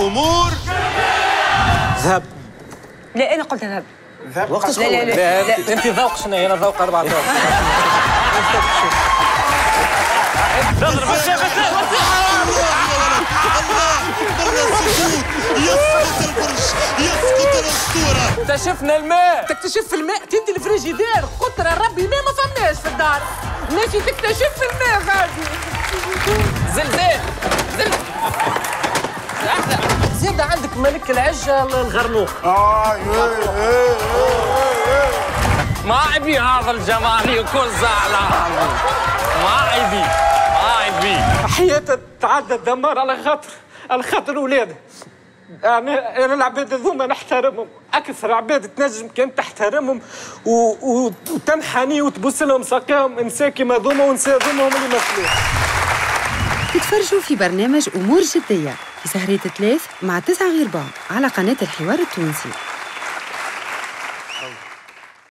أمور ذهب. لا أنا قلت ذهب. وقتاش لا لا لا, لا. انت ذوق شنو انا ذوق 14 نضرب يسقط البرج، يسقط الأسطورة. اكتشفنا الماء. تكتشف الماء تدي الفريجيدير. قدر يا ربي الماء ما فماش في الدار. ماشي تكتشف الماء غادي. زلزال زيد عندك ملك العجة الغرنوق. ما عيبي هذا الجمال يكون زعلان. ما عيبي حياته تعدى الدمار على خاطر ولاده. أنا العباد هذوما نحترمهم أكثر عباد تنجم كان تحترمهم وتنحني وتبص لهم ساقيهم إنسان كيما هذوما ونساء هذوما هم اللي يمثلوه. تتفرجوا في برنامج أمور جدية في سهرية 3 مع 9 غير بعض على قناة الحوار التونسي.